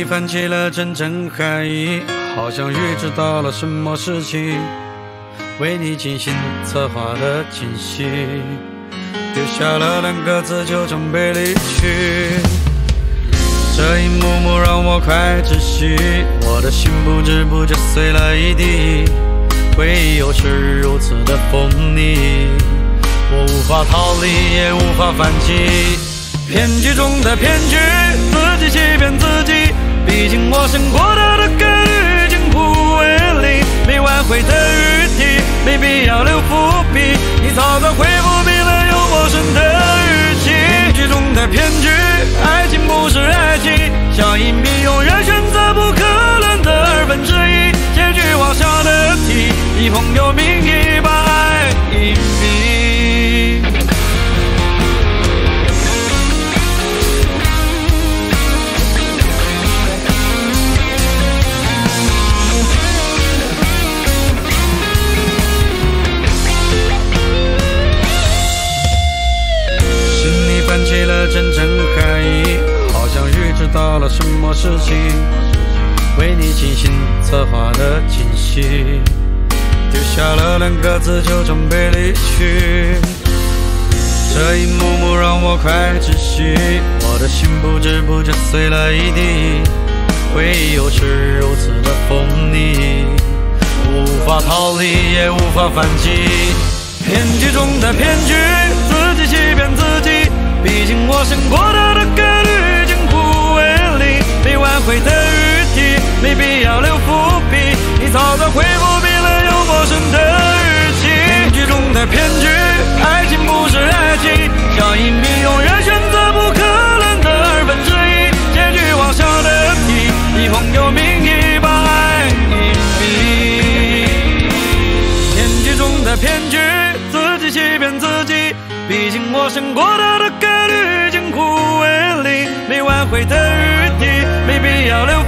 你泛起了阵阵寒意，好像预知到了什么事情，为你精心策划的惊喜，丢下了2个字就准备离去。这一幕幕让我快窒息，我的心不知不觉碎了一地，回忆又是如此的锋利，我无法逃离也无法反击。骗局中的骗局，自己欺骗自己，毕竟我想过的概率近乎为零，没挽回的余地，没必要留伏笔，你早早回复比了有陌生的语气。骗局中的骗局，爱情不是爱情，像硬币永远选择不可能的1/2，结局往下的题，以朋友名义把爱隐蔽。泛起了阵阵寒意，好像预知到了什么事情，为你精心策划的惊喜，丢下了2个字就准备离去。这一幕幕让我快窒息，我的心不知不觉碎了一地，回忆又是如此的锋利，我无法逃离也无法反击。骗局中的骗局，自己欺骗自己，毕竟我想过的概率近乎为零，没挽回的余地，没必要留伏笔，你早早回复比了有陌生的语气。骗局中的骗局，爱情不是爱情，像硬币永远选择不可能的1/2，结局往下的题，以朋友名义把爱隐蔽。骗局中的骗局，自己欺骗自己，毕竟我想过的概率近乎为零，没挽回的余地，没必要留